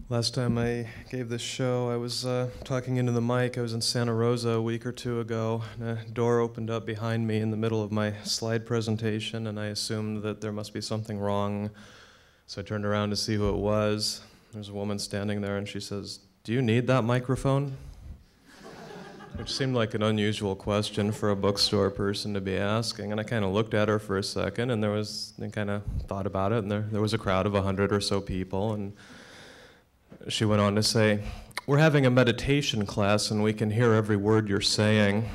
Last time I gave this show, I was talking into the mic. I was in Santa Rosa a week or two ago, and a door opened up behind me in the middle of my slide presentation, and I assumed that there must be something wrong. So I turned around to see who it was. There's a woman standing there, and she says, "Do you need that microphone?" Which seemed like an unusual question for a bookstore person to be asking. And I kind of looked at her for a second, and I kind of thought about it, and there was a crowd of 100 or so people, and she went on to say, "We're having a meditation class and we can hear every word you're saying."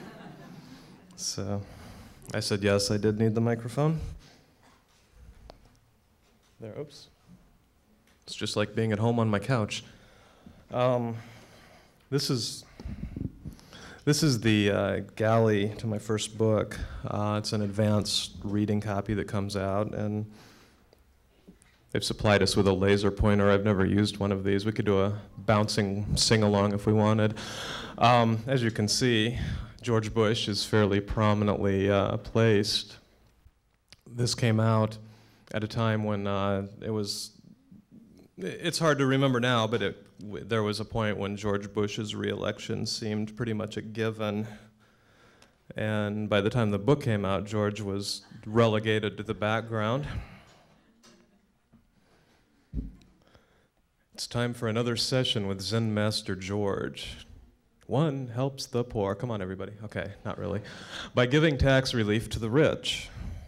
So I said, yes, I did need the microphone. There, oops. It's just like being at home on my couch. This is the galley to my first book. It's an advanced reading copy that comes out, and they've supplied us with a laser pointer. I've never used one of these. We could do a bouncing sing-along if we wanted. As you can see, George Bush is fairly prominently placed. This came out at a time when it's hard to remember now, but there was a point when George Bush's re-election seemed pretty much a given. And by the time the book came out, George was relegated to the background. It's time for another session with Zen Master George. One helps the poor. Come on, everybody. Okay, not really. By giving tax relief to the rich.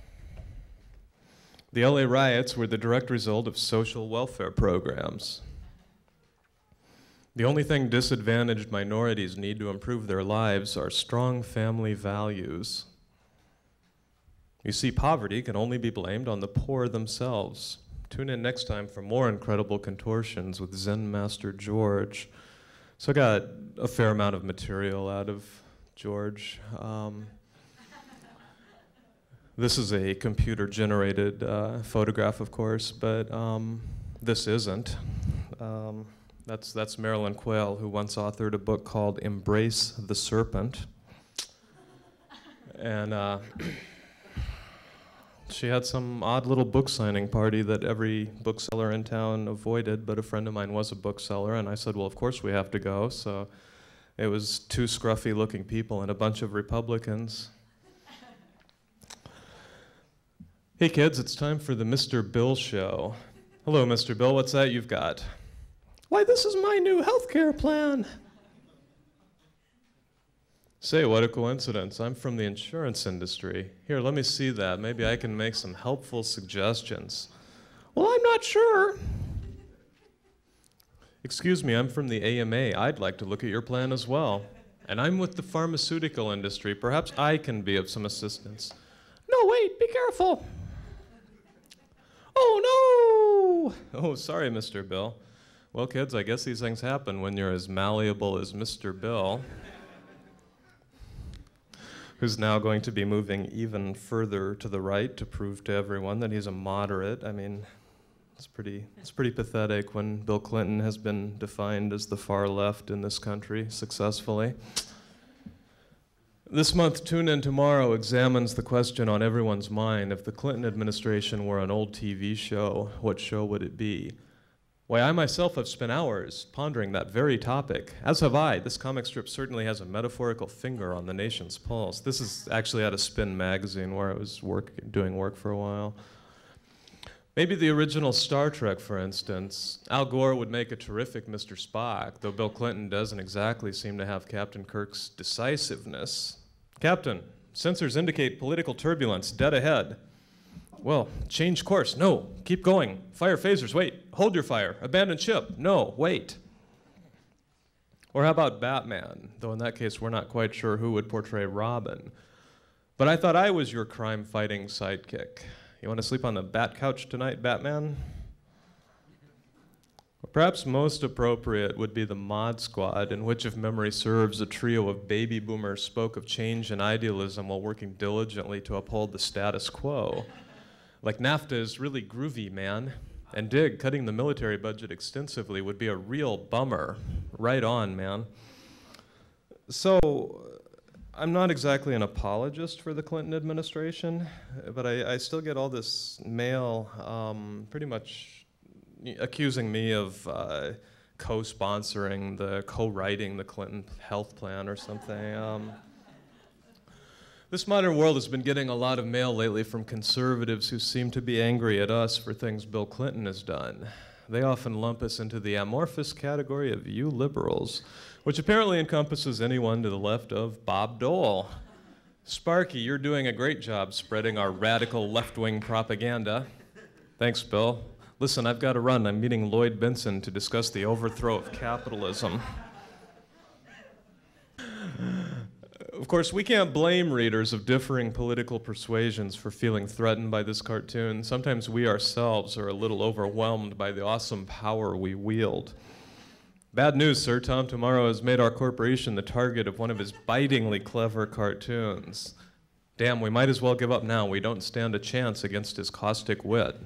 The LA riots were the direct result of social welfare programs. The only thing disadvantaged minorities need to improve their lives are strong family values. You see, poverty can only be blamed on the poor themselves. Tune in next time for more incredible contortions with Zen Master George. So I got a fair amount of material out of George. This is a computer-generated photograph, of course, but this isn't. That's Marilyn Quayle, who once authored a book called Embrace the Serpent. And she had some odd little book signing party that every bookseller in town avoided, but a friend of mine was a bookseller, and I said, well, of course we have to go. So it was two scruffy-looking people and a bunch of Republicans. Hey kids, it's time for the Mr. Bill show. Hello, Mr. Bill, what's that you've got? Why, this is my new healthcare plan. Say, what a coincidence. I'm from the insurance industry. Here, let me see that. Maybe I can make some helpful suggestions. Well, I'm not sure. Excuse me, I'm from the AMA. I'd like to look at your plan as well. And I'm with the pharmaceutical industry. Perhaps I can be of some assistance. No, wait, be careful. Oh, no. Oh, sorry, Mr. Bill. Well, kids, I guess these things happen when you're as malleable as Mr. Bill, who's now going to be moving even further to the right to prove to everyone that he's a moderate. I mean, it's pretty pathetic when Bill Clinton has been defined as the far left in this country successfully. This month, Tune In Tomorrow examines the question on everyone's mind: if the Clinton administration were an old TV show, what show would it be? Why, I myself have spent hours pondering that very topic, as have I. This comic strip certainly has a metaphorical finger on the nation's pulse. This is actually out of Spin magazine, where I was doing work for a while. Maybe the original Star Trek, for instance. Al Gore would make a terrific Mr. Spock, though Bill Clinton doesn't exactly seem to have Captain Kirk's decisiveness. Captain, sensors indicate political turbulence, dead ahead. Well, change course. No, keep going. Fire phasers. Wait, hold your fire. Abandon ship. No, wait. Or how about Batman? Though in that case, we're not quite sure who would portray Robin. But I thought I was your crime-fighting sidekick. You want to sleep on the bat couch tonight, Batman? Or perhaps most appropriate would be the Mod Squad, in which, if memory serves, a trio of baby boomers spoke of change and idealism while working diligently to uphold the status quo. Like, NAFTA is really groovy, man. And dig, cutting the military budget extensively would be a real bummer. Right on, man. So, I'm not exactly an apologist for the Clinton administration, but I still get all this mail pretty much accusing me of co-writing the Clinton health plan or something. This modern world has been getting a lot of mail lately from conservatives who seem to be angry at us for things Bill Clinton has done. They often lump us into the amorphous category of you liberals, which apparently encompasses anyone to the left of Bob Dole. Sparky, you're doing a great job spreading our radical left-wing propaganda. Thanks, Bill. Listen, I've got to run. I'm meeting Lloyd Benson to discuss the overthrow of capitalism. Of course, we can't blame readers of differing political persuasions for feeling threatened by this cartoon. Sometimes we ourselves are a little overwhelmed by the awesome power we wield. Bad news, sir. Tom Tomorrow has made our corporation the target of one of his bitingly clever cartoons. Damn, we might as well give up now. We don't stand a chance against his caustic wit.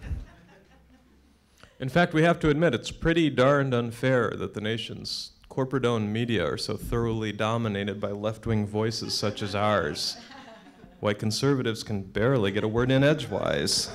In fact, we have to admit it's pretty darned unfair that the nation's corporate-owned media are so thoroughly dominated by left-wing voices such as ours. Why conservatives can barely get a word in edgewise.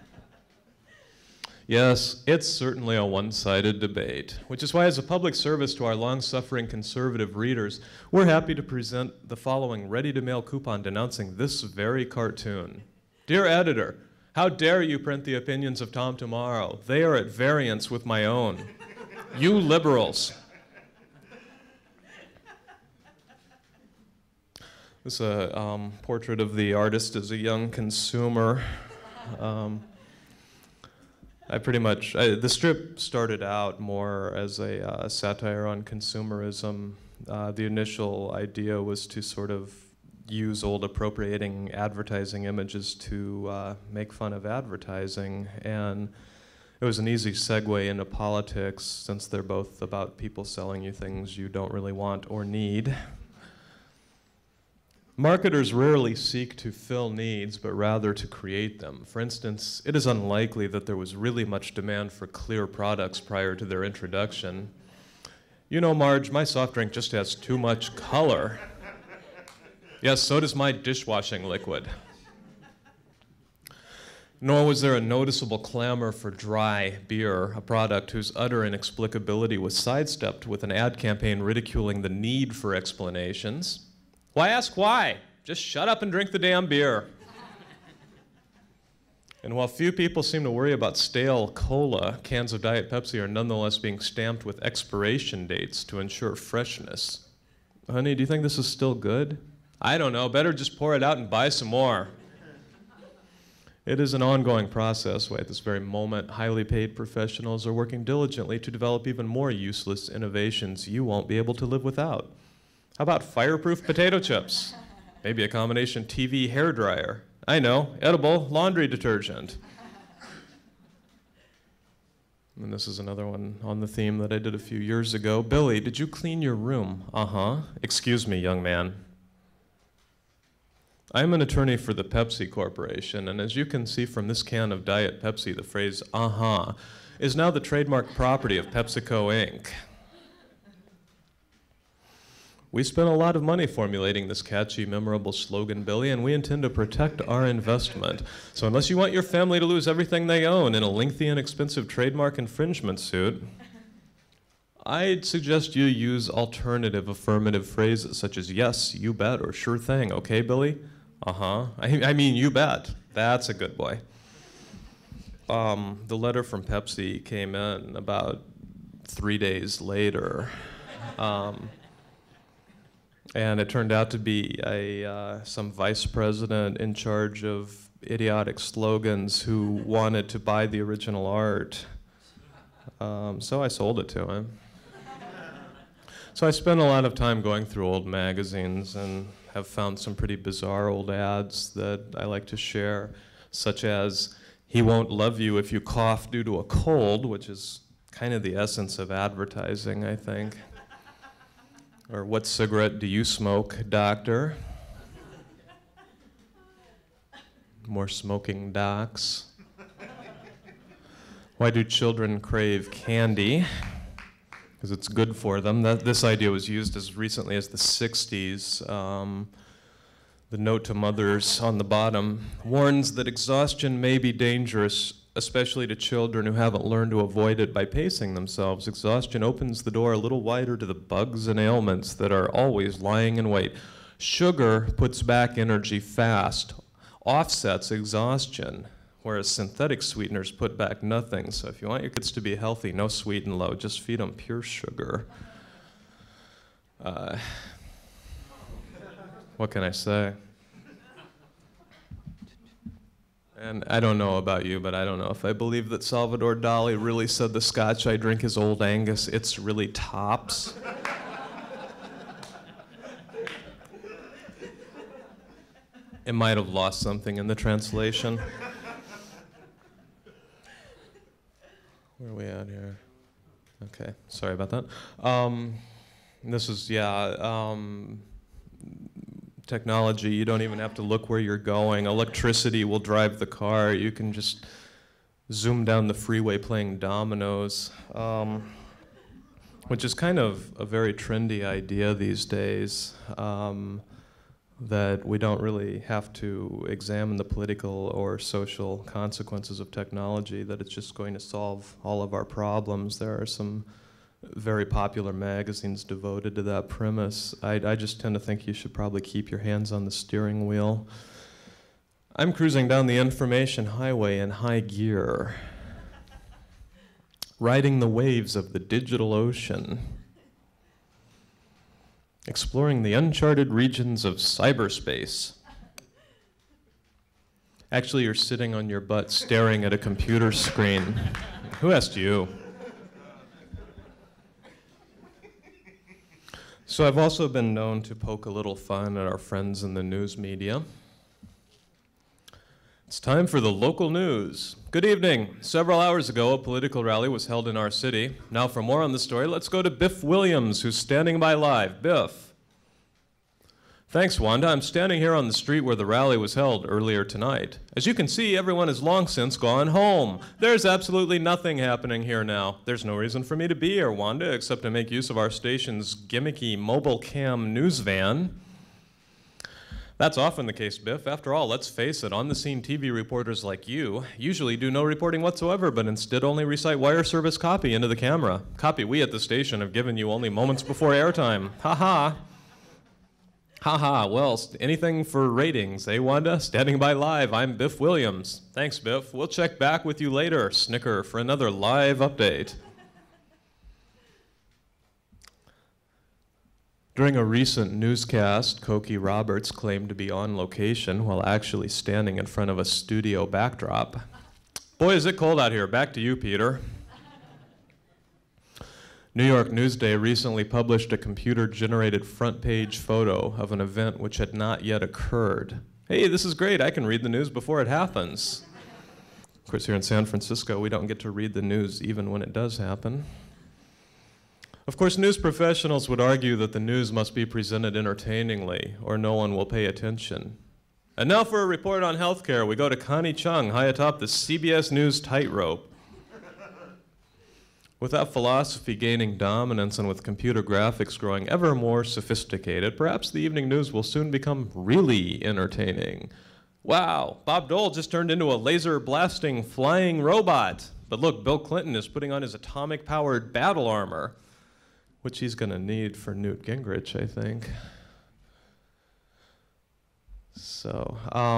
Yes, it's certainly a one-sided debate, which is why as a public service to our long-suffering conservative readers, we're happy to present the following ready-to-mail coupon denouncing this very cartoon. Dear editor, how dare you print the opinions of Tom Tomorrow? They are at variance with my own. You liberals. This is a portrait of the artist as a young consumer. The strip started out more as a satire on consumerism. The initial idea was to sort of use old appropriating advertising images to make fun of advertising, and it was an easy segue into politics since they're both about people selling you things you don't really want or need. Marketers rarely seek to fill needs, but rather to create them. For instance, it is unlikely that there was really much demand for clear products prior to their introduction. You know, Marge, my soft drink just has too much color. Yes, so does my dishwashing liquid. Nor was there a noticeable clamor for dry beer, a product whose utter inexplicability was sidestepped with an ad campaign ridiculing the need for explanations. Why ask why? Just shut up and drink the damn beer. And while few people seem to worry about stale cola, cans of Diet Pepsi are nonetheless being stamped with expiration dates to ensure freshness. Honey, do you think this is still good? I don't know. Better just pour it out and buy some more. It is an ongoing process where at this very moment, highly paid professionals are working diligently to develop even more useless innovations you won't be able to live without. How about fireproof potato chips? Maybe a combination TV hairdryer. I know, edible laundry detergent. And this is another one on the theme that I did a few years ago. Billy, did you clean your room? Uh-huh. Excuse me, young man. I'm an attorney for the Pepsi Corporation, and as you can see from this can of Diet Pepsi, the phrase, uh-huh, is now the trademark property of PepsiCo, Inc. We spent a lot of money formulating this catchy, memorable slogan, Billy, and we intend to protect our investment. So unless you want your family to lose everything they own in a lengthy and expensive trademark infringement suit, I'd suggest you use alternative affirmative phrases such as yes, you bet, or sure thing. Okay, Billy? Uh-huh. I mean, you bet. That's a good boy. The letter from Pepsi came in about 3 days later. And it turned out to be some vice president in charge of idiotic slogans who wanted to buy the original art. So I sold it to him. So I spent a lot of time going through old magazines and have found some pretty bizarre old ads that I like to share, such as, he won't love you if you cough due to a cold, which is kind of the essence of advertising, I think. Or what cigarette do you smoke, doctor? More smoking docs. Why do children crave candy? Because it's good for them. This idea was used as recently as the 60s. The note to mothers on the bottom warns that exhaustion may be dangerous especially to children who haven't learned to avoid it by pacing themselves. Exhaustion opens the door a little wider to the bugs and ailments that are always lying in wait. Sugar puts back energy fast, offsets exhaustion, whereas synthetic sweeteners put back nothing. So if you want your kids to be healthy, no sweet and low, just feed them pure sugar. What can I say? And I don't know about you, but I don't know if I believe that Salvador Dali really said the scotch I drink is Old Angus. It's really tops. It might have lost something in the translation. Where are we at here? Okay, sorry about that. This is, technology. You don't even have to look where you're going. Electricity will drive the car. You can just zoom down the freeway playing dominoes, which is kind of a very trendy idea these days, that we don't really have to examine the political or social consequences of technology, that it's just going to solve all of our problems. There are some very popular magazines devoted to that premise. I just tend to think you should probably keep your hands on the steering wheel. I'm cruising down the information highway in high gear, riding the waves of the digital ocean, exploring the uncharted regions of cyberspace. Actually, you're sitting on your butt staring at a computer screen. Who asked you? So I've also been known to poke a little fun at our friends in the news media. It's time for the local news. Good evening. Several hours ago, a political rally was held in our city. Now for more on the story, let's go to Biff Williams, who's standing by live. Biff. Thanks, Wanda. I'm standing here on the street where the rally was held earlier tonight. As you can see, everyone has long since gone home. There's absolutely nothing happening here now. There's no reason for me to be here, Wanda, except to make use of our station's gimmicky mobile cam news van. That's often the case, Biff. After all, let's face it, on-the-scene TV reporters like you usually do no reporting whatsoever, but instead only recite wire service copy into the camera. Copy we at the station have given you only moments before airtime. Ha-ha. Haha, well, anything for ratings, eh, Wanda? Standing by live, I'm Biff Williams. Thanks, Biff. We'll check back with you later, Snicker, for another live update. During a recent newscast, Cokie Roberts claimed to be on location while actually standing in front of a studio backdrop. Boy, is it cold out here. Back to you, Peter. New York Newsday recently published a computer-generated front-page photo of an event which had not yet occurred. Hey, this is great. I can read the news before it happens. Of course, here in San Francisco, we don't get to read the news even when it does happen. Of course, news professionals would argue that the news must be presented entertainingly, or no one will pay attention. And now for a report on healthcare, we go to Connie Chung, high atop the CBS News tightrope. With that philosophy gaining dominance and with computer graphics growing ever more sophisticated, perhaps the evening news will soon become really entertaining. Wow, Bob Dole just turned into a laser-blasting flying robot. But look, Bill Clinton is putting on his atomic-powered battle armor, which he's going to need for Newt Gingrich, I think. So,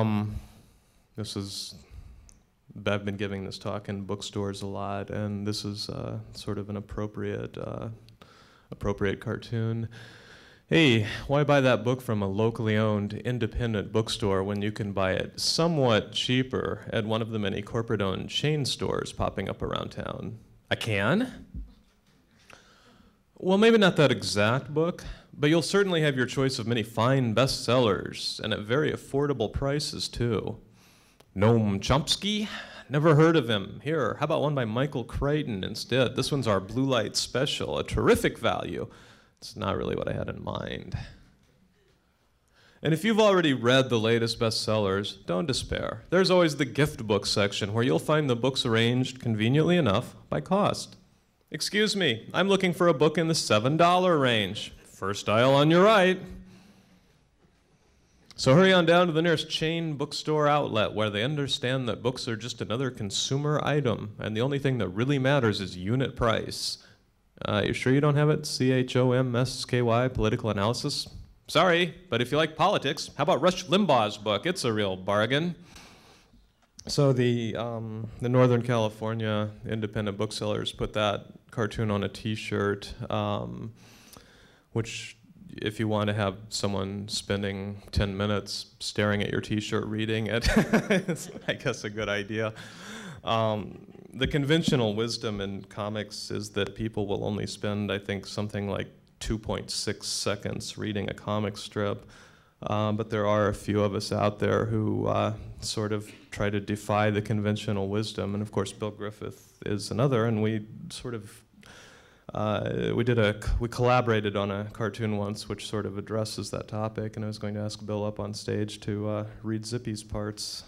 I've been giving this talk in bookstores a lot, and this is sort of an appropriate cartoon. Hey, why buy that book from a locally owned independent bookstore when you can buy it somewhat cheaper at one of the many corporate-owned chain stores popping up around town? I can? Well, maybe not that exact book, but you'll certainly have your choice of many fine bestsellers, and at very affordable prices, too. Noam Chomsky? Never heard of him. Here, how about one by Michael Crichton instead? This one's our Blue Light Special, a terrific value. It's not really what I had in mind. And if you've already read the latest bestsellers, don't despair. There's always the gift book section where you'll find the books arranged, conveniently enough, by cost. Excuse me, I'm looking for a book in the $7 range. First aisle on your right. So hurry on down to the nearest chain bookstore outlet where they understand that books are just another consumer item, and the only thing that really matters is unit price. You sure you don't have it? CHOMSKY, Political Analysis? Sorry, but if you like politics, how about Rush Limbaugh's book? It's a real bargain. So the Northern California independent booksellers put that cartoon on a T-shirt, which, if you want to have someone spending 10 minutes staring at your T-shirt reading it, it's, I guess, a good idea. The conventional wisdom in comics is that people will only spend, I think, something like 2.6 seconds reading a comic strip. But there are a few of us out there who sort of try to defy the conventional wisdom. And of course, Bill Griffith is another, and we sort of we collaborated on a cartoon once which sort of addresses that topic, and I was going to ask Bill up on stage to read Zippy's parts.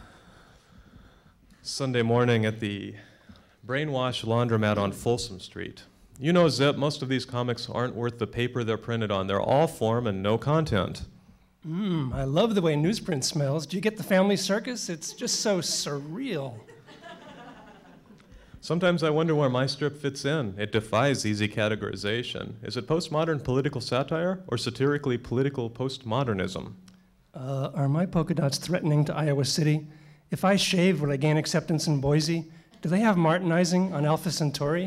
Sunday morning at the Brainwash Laundromat on Folsom Street. You know, Zip, most of these comics aren't worth the paper they're printed on. They're all form and no content. I love the way newsprint smells. Do you get the family circus? It's just so surreal. Sometimes I wonder where my strip fits in. It defies easy categorization. Is it postmodern political satire or satirically political postmodernism? Are my polka dots threatening to Iowa City? If I shave, will I gain acceptance in Boise? Do they have Martinizing on Alpha Centauri?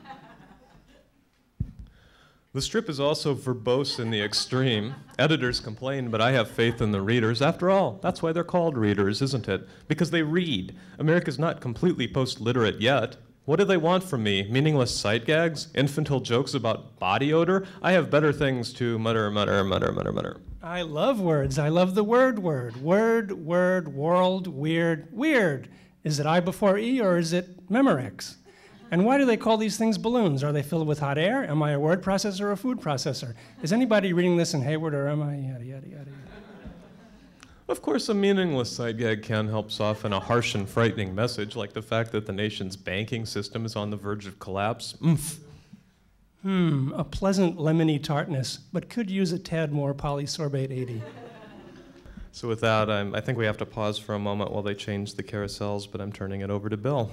The strip is also verbose in the extreme. Editors complain, but I have faith in the readers. After all, that's why they're called readers, isn't it? Because they read. America's not completely post-literate yet. What do they want from me? Meaningless sight gags? Infantile jokes about body odor? I have better things to mutter, mutter, mutter, mutter, mutter. I love words. I love the word. Word, world, weird, weird. Is it I before E or is it Memorex? And why do they call these things balloons? Are they filled with hot air? Am I a word processor or a food processor? Is anybody reading this in Hayward or am I yada, yada, yada? Of course, a meaningless side gag can help soften a harsh and frightening message, like the fact that the nation's banking system is on the verge of collapse. Oomph. A pleasant lemony tartness, but could use a tad more polysorbate 80. So with that, I think we have to pause for a moment while they change the carousels, but I'm turning it over to Bill.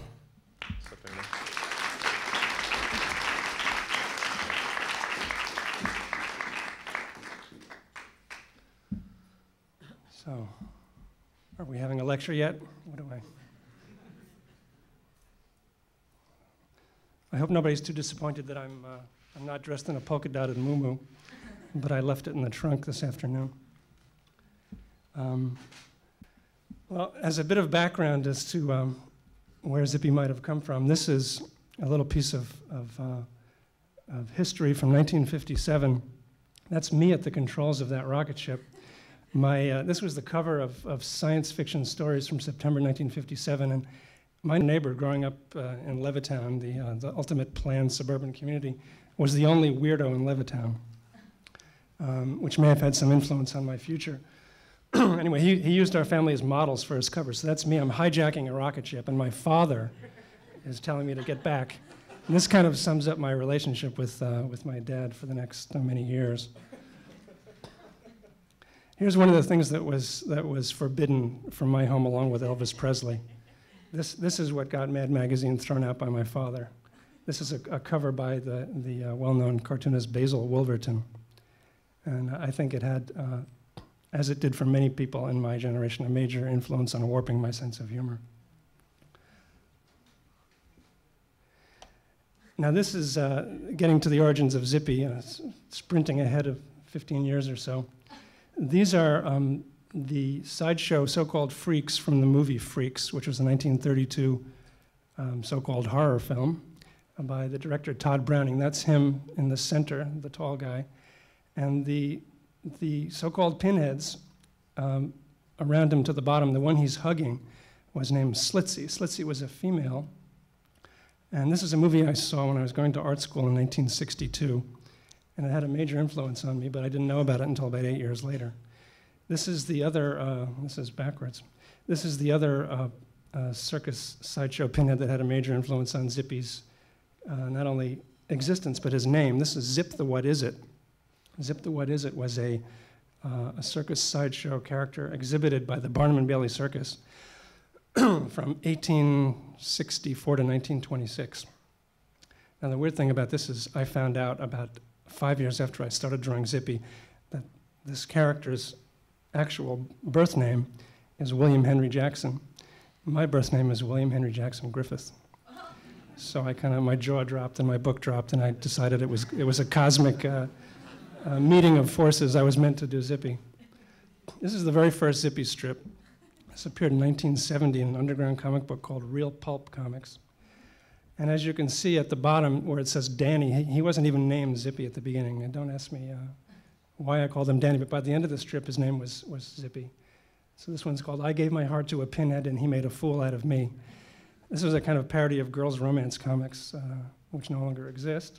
So, are we having a lecture yet? What do I hope nobody's too disappointed that I'm not dressed in a polka-dotted muumuu, but I left it in the trunk this afternoon. Well, as a bit of background as to where Zippy might have come from, this is a little piece of history from 1957. That's me at the controls of that rocket ship. This was the cover of Science Fiction Stories from September 1957, and my neighbor growing up in Levittown, the ultimate planned suburban community, was the only weirdo in Levittown, which may have had some influence on my future. Anyway, he used our family as models for his cover, so that's me. I'm hijacking a rocket ship, and my father is telling me to get back. And this kind of sums up my relationship with my dad for the next many years. Here's one of the things that was forbidden from my home, along with Elvis Presley. This is what got Mad Magazine thrown out by my father. This is a cover by the well-known cartoonist Basil Wolverton. And I think it had, as it did for many people in my generation, a major influence on warping my sense of humor. Now this is getting to the origins of Zippy, sprinting ahead of 15 years or so. These are the sideshow so-called freaks from the movie Freaks, which was a 1932 so-called horror film by the director Todd Browning. That's him in the center, the tall guy. And the so-called pinheads around him to the bottom, the one he's hugging, was named Slitsy. Slitsy was a female. And this is a movie I saw when I was going to art school in 1962. And it had a major influence on me, but I didn't know about it until about 8 years later. This is the other, this is backwards. This is the other circus sideshow pinhead that had a major influence on Zippy's not only existence, but his name. This is Zip the What Is It. Zip the What Is It was a a circus sideshow character exhibited by the Barnum and Bailey Circus from 1864 to 1926. Now, the weird thing about this is I found out about 5 years after I started drawing Zippy that this character's actual birth name is William Henry Jackson. My birth name is William Henry Jackson Griffith. So my jaw dropped and my book dropped, and I decided it was a cosmic meeting of forces. I was meant to do Zippy. This is the very first Zippy strip. This appeared in 1970 in an underground comic book called Real Pulp Comics. And as you can see at the bottom where it says Danny, he wasn't even named Zippy at the beginning. And don't ask me why I called him Danny, but by the end of the strip, his name was Zippy. So this one's called I Gave My Heart to a Pinhead and He Made a Fool Out of Me. This was a kind of parody of girls' romance comics, which no longer exist.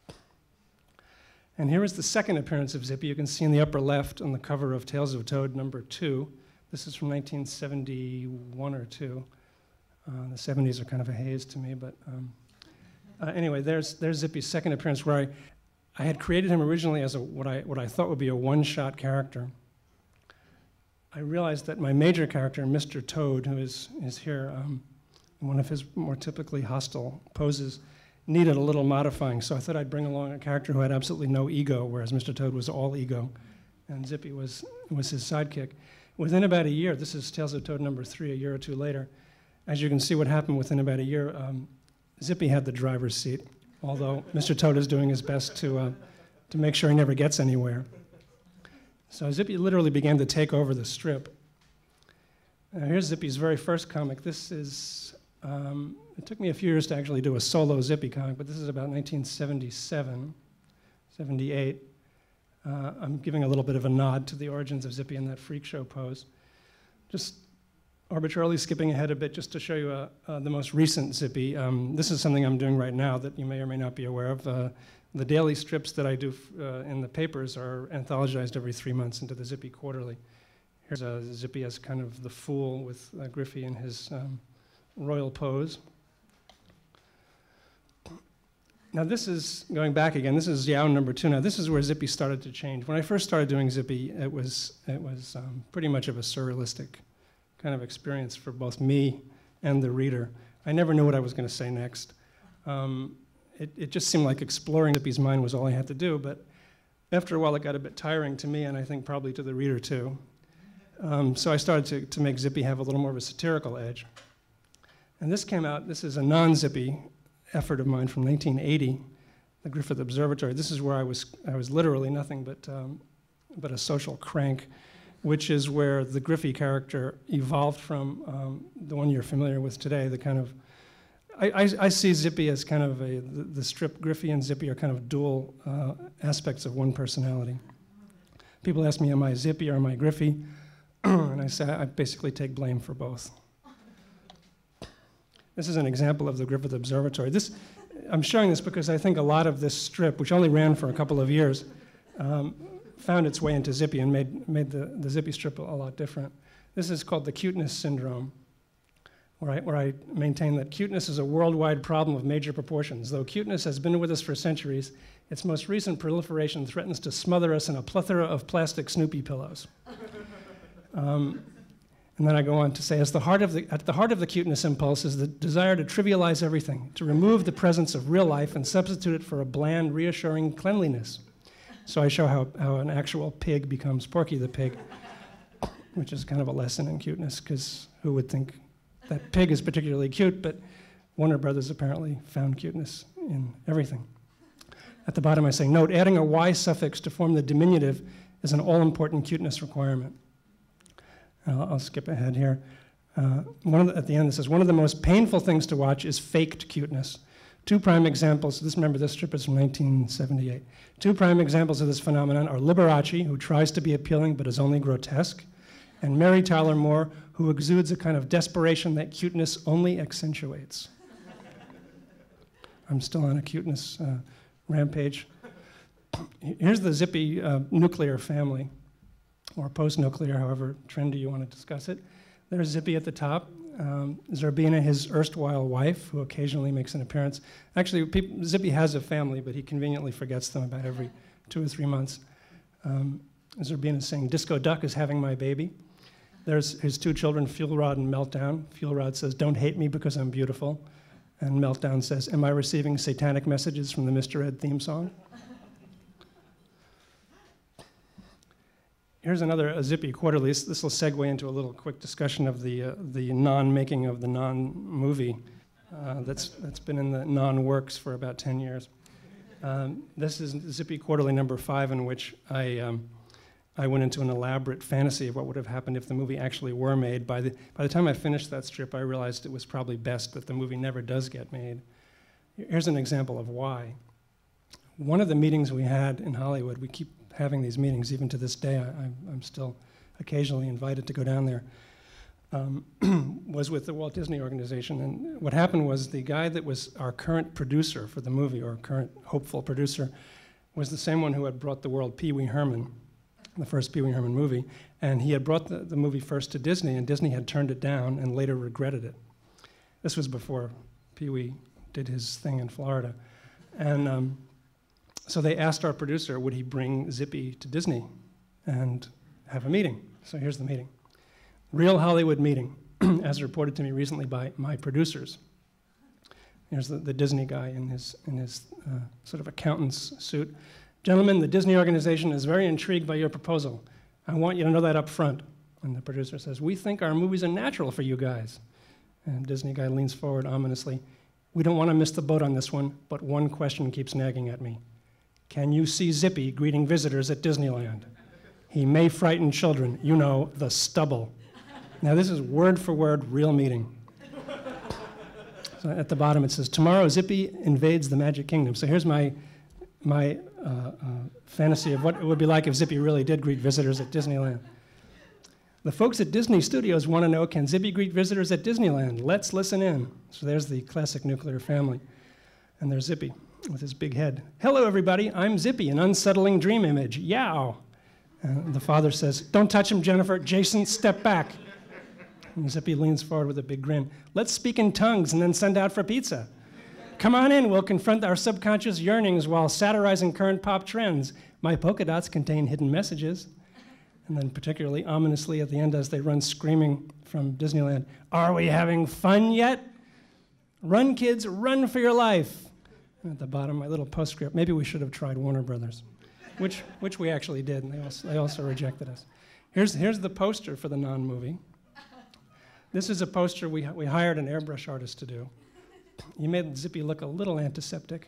And here is the second appearance of Zippy. You can see in the upper left on the cover of Tales of Toad #2. This is from 1971 or 2. The 70s are kind of a haze to me, but anyway, there's Zippy's second appearance, where I had created him originally as what I thought would be a one-shot character. I realized that my major character, Mr. Toad, who is here, one of his more typically hostile poses, needed a little modifying, so I thought I'd bring along a character who had absolutely no ego, whereas Mr. Toad was all ego, and Zippy was his sidekick. Within about a year, this is Tales of Toad #3, a year or two later, as you can see what happened within about a year, Zippy had the driver's seat, although Mr. Toad is doing his best to make sure he never gets anywhere. So Zippy literally began to take over the strip. Here's Zippy's very first comic. This is, it took me a few years to actually do a solo Zippy comic, but this is about 1977, 78. I'm giving a little bit of a nod to the origins of Zippy in that freak show pose. Just arbitrarily skipping ahead a bit just to show you the most recent Zippy. This is something I'm doing right now that you may or may not be aware of. The daily strips that I do in the papers are anthologized every 3 months into the Zippy Quarterly. Here's Zippy as kind of the fool with Griffey in his royal pose. Now this is, going back again, this is Yao #2. Now this is where Zippy started to change. When I first started doing Zippy, it was pretty much of a surrealistic kind of experience for both me and the reader. I never knew what I was going to say next. It just seemed like exploring Zippy's mind was all I had to do, but after a while it got a bit tiring to me, and I think probably to the reader too. So I started to make Zippy have a little more of a satirical edge. And this came out, this is a non-Zippy effort of mine from 1980, the Griffith Observatory. This is where I was literally nothing but a social crank, which is where the Griffey character evolved from the one you're familiar with today, the kind of, I see Zippy as kind of the strip Griffey and Zippy are kind of dual aspects of one personality. People ask me, am I Zippy or am I Griffey? And I say, I basically take blame for both. This is an example of the Griffith Observatory. I'm showing this because I think a lot of this strip, which only ran for a couple of years, found its way into Zippy and made the Zippy strip a lot different. This is called the cuteness syndrome, where I maintain that cuteness is a worldwide problem of major proportions. Though cuteness has been with us for centuries, its most recent proliferation threatens to smother us in a plethora of plastic Snoopy pillows. And then I go on to say, at the heart of the cuteness impulse is the desire to trivialize everything, to remove the presence of real life and substitute it for a bland, reassuring cleanliness. So I show how an actual pig becomes Porky the Pig, which is kind of a lesson in cuteness, because who would think that pig is particularly cute, but Warner Brothers apparently found cuteness in everything. At the bottom I say, note, adding a Y suffix to form the diminutive is an all-important cuteness requirement. I'll skip ahead here. At the end it says, one of the most painful things to watch is faked cuteness. Two prime examples, remember this strip is from 1978. Two prime examples of this phenomenon are Liberace, who tries to be appealing but is only grotesque, and Mary Tyler Moore, who exudes a kind of desperation that cuteness only accentuates. I'm still on a cuteness rampage. Here's the Zippy nuclear family, or post-nuclear, however trendy you want to discuss it. There's Zippy at the top. Zerbina, his erstwhile wife, who occasionally makes an appearance. Actually, Zippy has a family, but he conveniently forgets them about every 2 or 3 months. Zerbina is saying, Disco Duck is having my baby. There's his two children, Fuel Rod and Meltdown. Fuel Rod says, don't hate me because I'm beautiful. And Meltdown says, am I receiving satanic messages from the Mr. Ed theme song? Here's another Zippy Quarterly. This will segue into a little quick discussion of the non-making of the non-movie that's been in the non-works for about 10 years. This is Zippy Quarterly number 5, in which I went into an elaborate fantasy of what would have happened if the movie actually were made. By the time I finished that strip, I realized it was probably best that the movie never does get made. Here's an example of why. One of the meetings we had in Hollywood, we keep having these meetings, even to this day, I'm still occasionally invited to go down there, was with the Walt Disney Organization. And what happened was the guy that was our current producer for the movie, or current hopeful producer, was the same one who had brought the world Pee Wee Herman, the first Pee Wee Herman movie. And he had brought the movie first to Disney, and Disney had turned it down and later regretted it. This was before Pee Wee did his thing in Florida. And so they asked our producer, would he bring Zippy to Disney and have a meeting? So here's the meeting. Real Hollywood meeting, as reported to me recently by my producers. Here's the Disney guy in his sort of accountant's suit. Gentlemen, the Disney organization is very intrigued by your proposal. I want you to know that up front. And the producer says, we think our movies are natural for you guys. And Disney guy leans forward ominously. We don't want to miss the boat on this one, but one question keeps nagging at me. Can you see Zippy greeting visitors at Disneyland? He may frighten children, you know, the stubble. Now this is word for word, real meeting. So at the bottom it says, tomorrow Zippy invades the Magic Kingdom. So here's my fantasy of what it would be like if Zippy really did greet visitors at Disneyland. The folks at Disney Studios want to know, can Zippy greet visitors at Disneyland? Let's listen in. So there's the classic nuclear family. And there's Zippy with his big head. Hello, everybody. I'm Zippy, an unsettling dream image. Yow. The father says, don't touch him, Jennifer. Jason, step back. And Zippy leans forward with a big grin. Let's speak in tongues and then send out for pizza. Come on in. We'll confront our subconscious yearnings while satirizing current pop trends. My polka dots contain hidden messages. And then particularly ominously at the end as they run screaming from Disneyland, are we having fun yet? Run, kids, run for your life. At the bottom, my little postscript, maybe we should have tried Warner Brothers, which we actually did, and they also rejected us. Here's the poster for the non-movie. This is a poster we hired an airbrush artist to do. He made Zippy look a little antiseptic.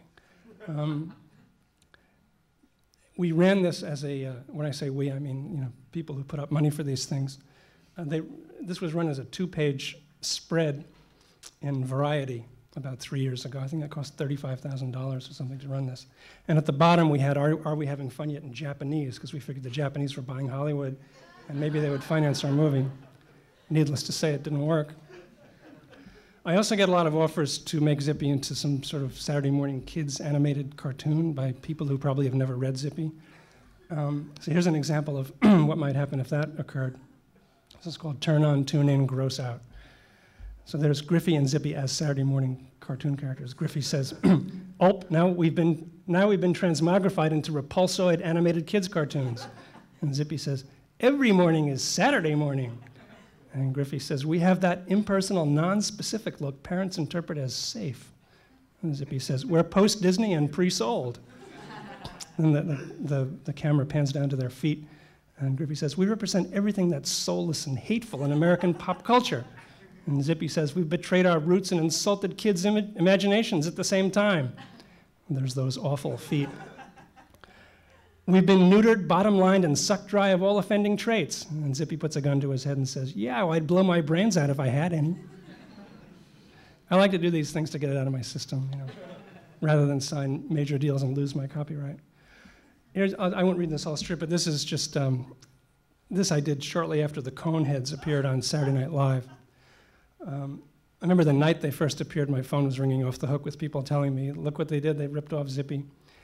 We ran this as a, when I say we, I mean people who put up money for these things. This was run as a 2-page spread in Variety about 3 years ago. I think that cost $35,000 or something to run this. And at the bottom we had, are we having fun yet in Japanese? Because we figured the Japanese were buying Hollywood and maybe they would finance our movie. Needless to say, it didn't work. I also get a lot of offers to make Zippy into some sort of Saturday morning kids animated cartoon by people who probably have never read Zippy. So here's an example of what might happen if that occurred. This is called Turn On, Tune In, Gross Out. So there's Griffey and Zippy as Saturday morning cartoon characters. Griffey says, "Oh, now we've been transmogrified into repulsoid animated kids cartoons." And Zippy says, "Every morning is Saturday morning." And Griffey says, "We have that impersonal, non-specific look parents interpret as safe." And Zippy says, "We're post-Disney and pre-sold." And the camera pans down to their feet. And Griffey says, "We represent everything that's soulless and hateful in American pop culture." And Zippy says, "We've betrayed our roots and insulted kids' imaginations at the same time." And there's those awful feet. "We've been neutered, bottom-lined, and sucked dry of all offending traits." And Zippy puts a gun to his head and says, "Yeah, well, I'd blow my brains out if I had any." I like to do these things to get it out of my system, rather than sign major deals and lose my copyright. I won't read this whole strip, but this is just, this I did shortly after the Coneheads appeared on Saturday Night Live. I remember the night they first appeared, my phone was ringing off the hook with people telling me, look what they did, they ripped off Zippy.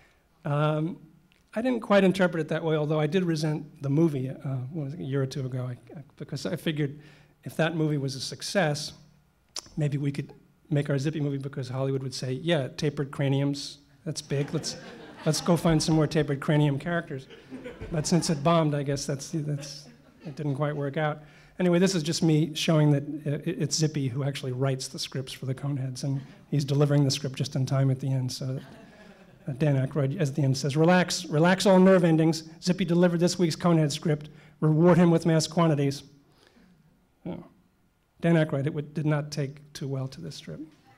I didn't quite interpret it that way, although I did resent the movie a year or two ago, because I figured if that movie was a success, maybe we could make our Zippy movie because Hollywood would say, yeah, tapered craniums, that's big, let's let's go find some more tapered cranium characters. But since it bombed, I guess it didn't quite work out. Anyway, this is just me showing that it's Zippy who actually writes the scripts for the Coneheads, and he's delivering the script just in time at the end. So Dan Aykroyd, at the end, says, relax all nerve endings. Zippy delivered this week's Conehead script. Reward him with mass quantities. Oh. Dan Aykroyd did not take too well to this strip.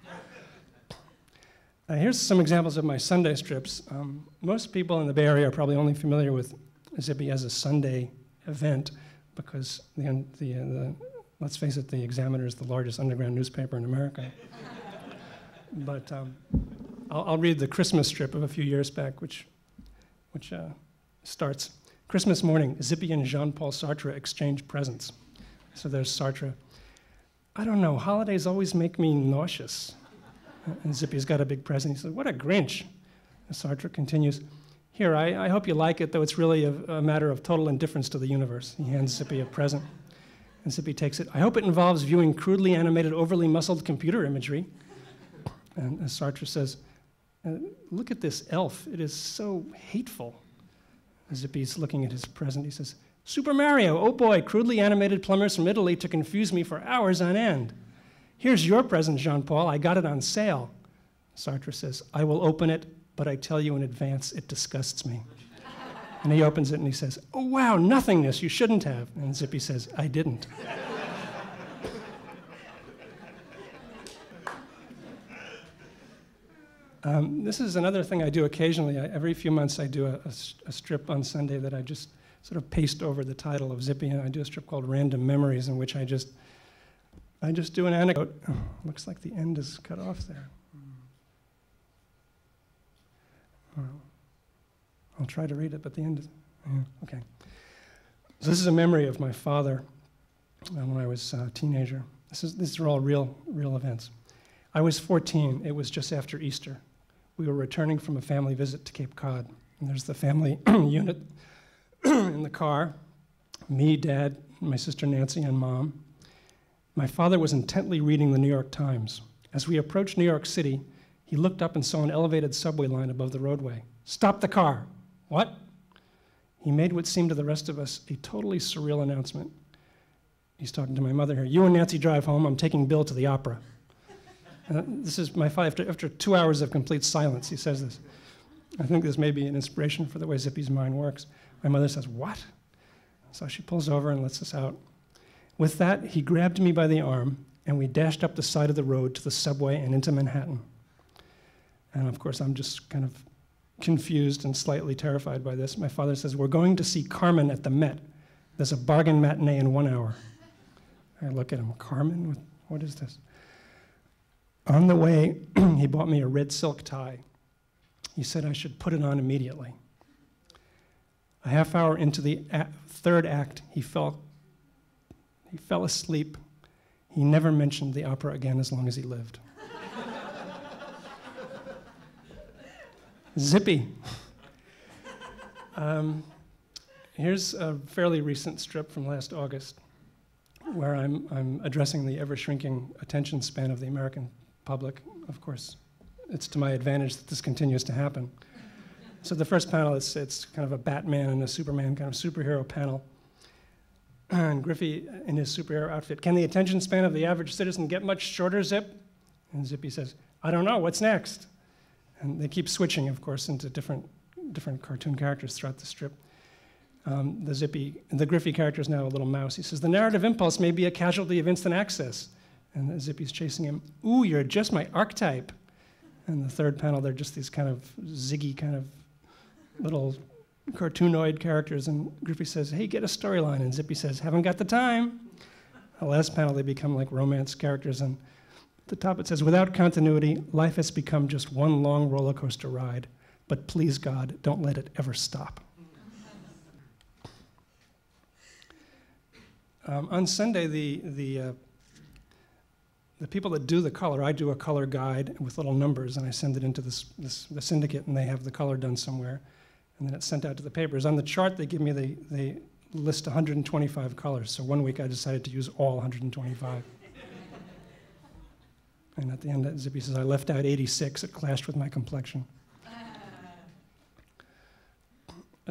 Here's some examples of my Sunday strips. Most people in the Bay Area are probably only familiar with Zippy as a Sunday event because, let's face it, the Examiner is the largest underground newspaper in America. But I'll read the Christmas strip of a few years back, which starts, Christmas morning, Zippy and Jean-Paul Sartre exchange presents. So there's Sartre. I don't know, holidays always make me nauseous. And Zippy's got a big present. He says, what a Grinch. And Sartre continues, here, I hope you like it, though it's really a matter of total indifference to the universe. He hands Zippy a present. And Zippy takes it. I hope it involves viewing crudely animated, overly muscled computer imagery. And Sartre says, look at this elf. It is so hateful. And Zippy's looking at his present. He says, Super Mario, oh boy, crudely animated plumbers from Italy to confuse me for hours on end. Here's your present, Jean-Paul. I got it on sale. Sartre says, I will open it, but I tell you in advance, it disgusts me. And he opens it and he says, oh wow, nothingness, you shouldn't have. And Zippy says, I didn't. This is another thing I do occasionally. Every few months I do a strip on Sunday that I just sort of paste over the title of Zippy, and I do a strip called Random Memories in which I just do an anecdote. Oh, looks like the end is cut off there. Well, I'll try to read it, but the end is, yeah, okay. So this is a memory of my father when I was a teenager. These are all real events. I was 14. It was just after Easter. We were returning from a family visit to Cape Cod. And there's the family unit in the car, me, Dad, my sister Nancy, and Mom. My father was intently reading the New York Times. As we approached New York City, he looked up and saw an elevated subway line above the roadway. Stop the car. What? He made what seemed to the rest of us a totally surreal announcement. He's talking to my mother here. You and Nancy drive home. I'm taking Bill to the opera. This is my father. After 2 hours of complete silence, he says this. I think this may be an inspiration for the way Zippy's mind works. My mother says, what? So she pulls over and lets us out. With that, he grabbed me by the arm, and we dashed up the side of the road to the subway and into Manhattan. And of course, I'm just kind of confused and slightly terrified by this. My father says, we're going to see Carmen at the Met. There's a bargain matinee in 1 hour. I look at him, Carmen? What is this? On the way, he bought me a red silk tie. He said I should put it on immediately. A half hour into the third act, he fell asleep. He never mentioned the opera again as long as he lived. Zippy. Here's a fairly recent strip from last August where I'm addressing the ever-shrinking attention span of the American public. Of course, it's to my advantage that this continues to happen. So the first panel, it's kind of a Batman and a Superman kind of superhero panel. And Griffith in his superhero outfit. Can the attention span of the average citizen get much shorter, Zip? And Zippy says, I don't know, what's next? And they keep switching, of course, into different cartoon characters throughout the strip. The Griffith character is now a little mouse. He says, the narrative impulse may be a casualty of instant access. And Zippy's chasing him. Ooh, you're just my archetype. And the third panel, they're just these kind of ziggy kind of little cartoonoid characters. And Griffith says, hey, get a storyline. And Zippy says, haven't got the time. The last panel, they become like romance characters. And at the top, it says, without continuity, life has become just one long roller coaster ride. But please, God, don't let it ever stop. On Sunday, the people that do the color, I do a color guide with little numbers, and I send it into the syndicate, and they have the color done somewhere, and then it's sent out to the papers. On the chart, they give me they list 125 colors. So one week, I decided to use all 125. And at the end, Zippy says, I left out 86. It clashed with my complexion.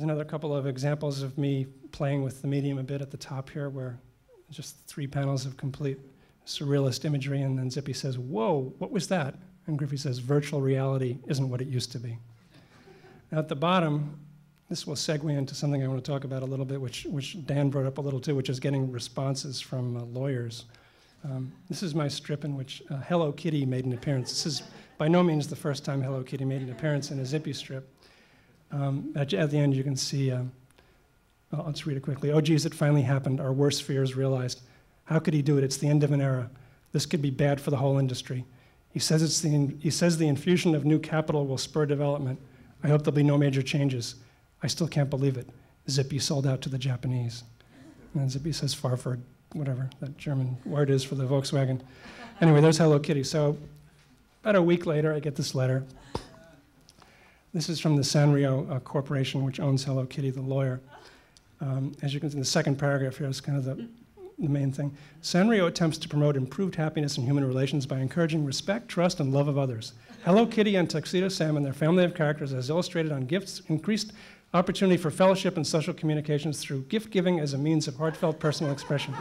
There's another couple of examples of me playing with the medium a bit at the top here, where just 3 panels of complete surrealist imagery, and then Zippy says, "Whoa, what was that?" And Griffith says, "Virtual reality isn't what it used to be." Now at the bottom, this will segue into something I want to talk about a little bit, which Dan brought up a little too, which is getting responses from lawyers. This is my strip in which Hello Kitty made an appearance. This is by no means the first time Hello Kitty made an appearance in a Zippy strip. At the end, you can see, I'll just read it quickly. "Oh, geez, it finally happened. Our worst fears realized. How could he do it? It's the end of an era. This could be bad for the whole industry. He says the infusion of new capital will spur development. I hope there'll be no major changes. I still can't believe it. Zippy sold out to the Japanese." And then Zippy says Farford, whatever that German word is for the Volkswagen. Anyway, there's Hello Kitty. So about a week later, I get this letter. This is from the Sanrio Corporation, which owns Hello Kitty, the lawyer. As you can see in the second paragraph here, it's kind of the main thing. "Sanrio attempts to promote improved happiness in human relations by encouraging respect, trust, and love of others. Hello Kitty and Tuxedo Sam and their family of characters, as illustrated on gifts, increased opportunity for fellowship and social communications through gift giving as a means of heartfelt personal expression."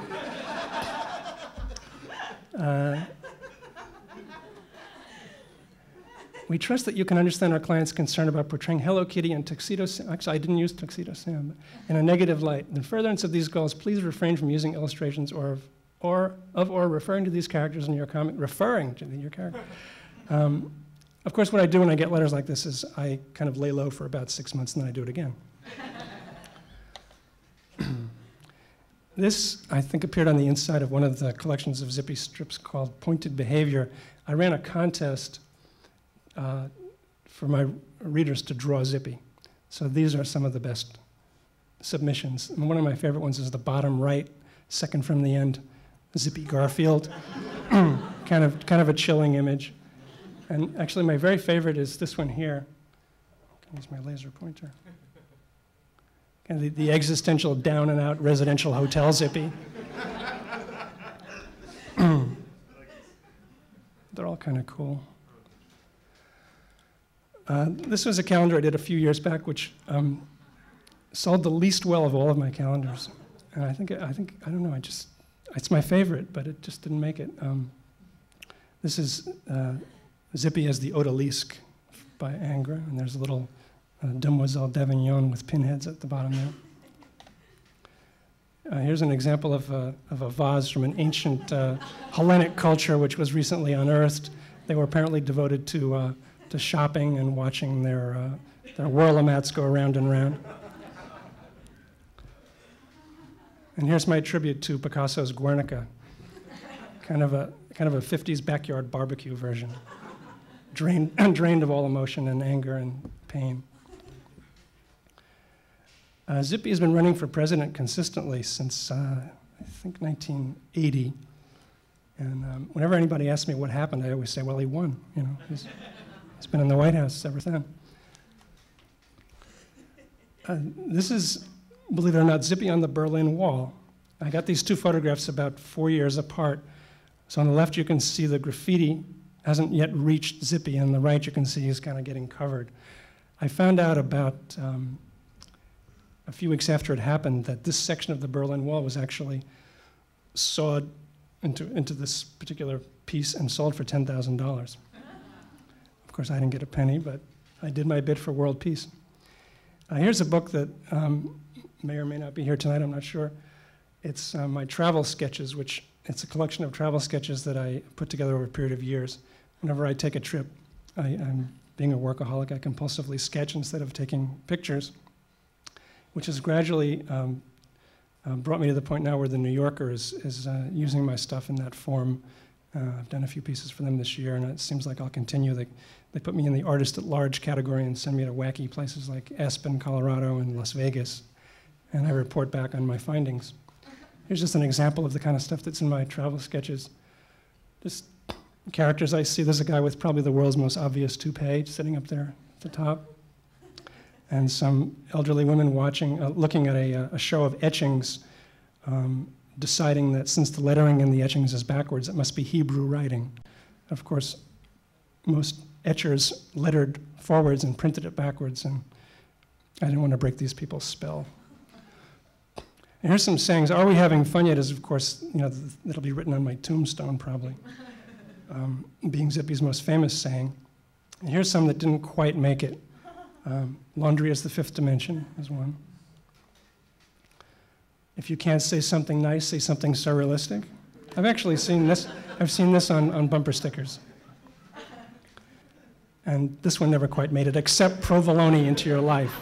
"We trust that you can understand our clients' concern about portraying Hello Kitty and Tuxedo Sam," actually I didn't use Tuxedo Sam, "in a negative light. In furtherance of these goals, please refrain from using illustrations or referring to these characters in your comment, referring to your character." Of course, what I do when I get letters like this is I kind of lay low for about 6 months and then I do it again. This, I think, appeared on the inside of one of the collections of Zippy strips called Pointed Behavior. I ran a contest for my readers to draw Zippy. So these are some of the best submissions. And one of my favorite ones is the bottom right, second from the end, Zippy Garfield. kind of a chilling image. And actually my very favorite is this one here. I can use my laser pointer. Kind of the existential down and out residential hotel Zippy. They're all kind of cool. This was a calendar I did a few years back, which sold the least well of all of my calendars. And I don't know, it's my favorite, but it just didn't make it. This is Zippy as the Odalisque by Ingres, and there's a little Demoiselle d'Avignon with pinheads at the bottom there. Here's an example of a vase from an ancient Hellenic culture which was recently unearthed. They were apparently devoted to shopping and watching their whirl-o-mats go around and around. And here's my tribute to Picasso's Guernica, kind of a 50s backyard barbecue version, drained of all emotion and anger and pain. Zippy has been running for president consistently since, I think, 1980. And whenever anybody asks me what happened, I always say, well, he won. You know, he's been in the White House ever since. This is, believe it or not, Zippy on the Berlin Wall. I got these two photographs about 4 years apart. So on the left, you can see the graffiti hasn't yet reached Zippy. On the right, you can see he's kind of getting covered. I found out about a few weeks after it happened that this section of the Berlin Wall was actually sawed into this particular piece and sold for $10,000. Of course, I didn't get a penny, but I did my bit for world peace. Here's a book that may or may not be here tonight, I'm not sure. It's my travel sketches, which it's a collection of travel sketches that I put together over a period of years. Whenever I take a trip, I'm being a workaholic, I compulsively sketch instead of taking pictures, which has gradually brought me to the point now where the New Yorker is using my stuff in that form. I've done a few pieces for them this year, and it seems like I'll continue. They put me in the artist at large category and send me to wacky places like Aspen, Colorado, and Las Vegas, and I report back on my findings. Here's just an example of the kind of stuff that's in my travel sketches. Just characters I see. There's a guy with probably the world's most obvious toupee sitting up there at the top, and some elderly women watching, looking at a show of etchings, deciding that since the lettering in the etchings is backwards, it must be Hebrew writing. Of course, most etchers lettered forwards and printed it backwards, and I didn't want to break these people's spell. And here's some sayings. Are we having fun yet is, of course, it'll be written on my tombstone probably, being Zippy's most famous saying. And here's some that didn't quite make it. Laundry is the fifth dimension is one. If you can't say something nice, say something surrealistic. I've actually seen this. I've seen this on bumper stickers. And this one never quite made it. Accept provolone into your life.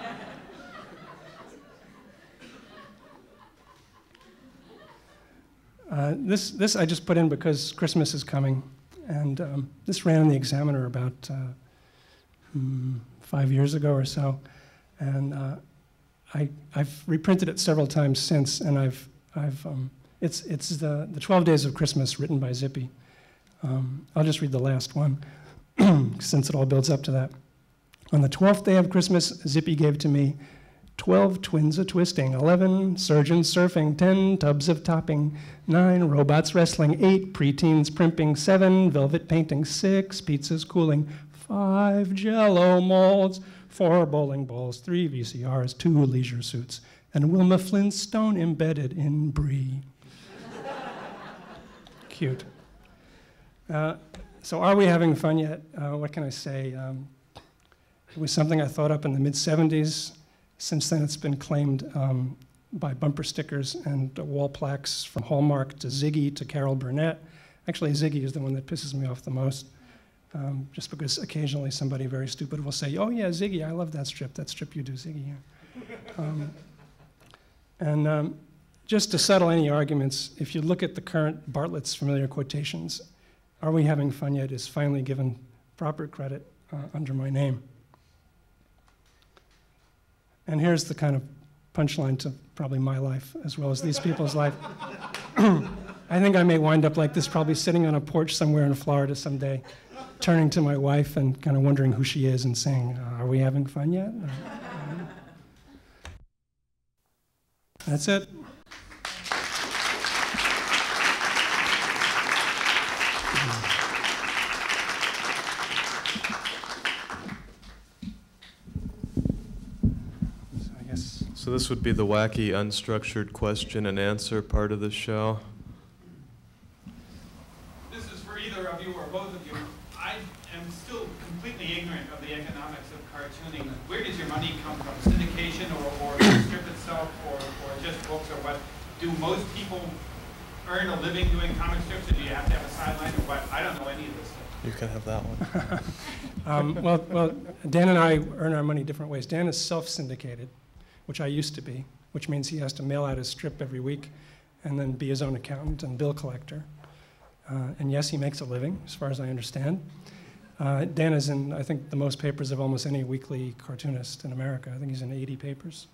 This I just put in because Christmas is coming. And this ran in the Examiner about 5 years ago or so. And I've reprinted it several times since, and it's the 12 Days of Christmas written by Zippy. I'll just read the last one, since it all builds up to that. On the 12th day of Christmas, Zippy gave to me 12 twins a-twisting, 11 surgeons surfing, 10 tubs of topping, 9 robots wrestling, 8 preteens primping, 7 velvet painting, 6 pizzas cooling, 5 Jell-O molds, 4 bowling balls, 3 VCRs, 2 leisure suits, and Wilma Flintstone embedded in brie. Cute. So are we having fun yet? What can I say? It was something I thought up in the mid-'70s. Since then, it's been claimed by bumper stickers and wall plaques from Hallmark to Ziggy to Carol Burnett. Actually, Ziggy is the one that pisses me off the most. Just because occasionally somebody very stupid will say, oh yeah, Ziggy, I love that strip you do, Ziggy. Yeah. Just to settle any arguments, if you look at the current Bartlett's familiar quotations, are we having fun yet is finally given proper credit under my name. And here's the kind of punchline to probably my life as well as these people's life. I think I may wind up like this, probably sitting on a porch somewhere in Florida someday, turning to my wife and kind of wondering who she is and saying, are we having fun yet? That's it. So this would be the wacky, unstructured question and answer part of the show. This is for either of you or both of you. I am still completely ignorant of the economics of cartooning. Where does your money come from? Syndication or the strip itself or just books or what? Do most people earn a living doing comic strips, or do you have to have a sideline or what? I don't know any of this stuff. You can have that one. Well, Dan and I earn our money different ways. Dan is self-syndicated, which I used to be, which means he has to mail out his strip every week and then be his own accountant and bill collector. And yes, he makes a living, as far as I understand. Dan is in, I think, the most papers of almost any weekly cartoonist in America. I think he's in 80 papers.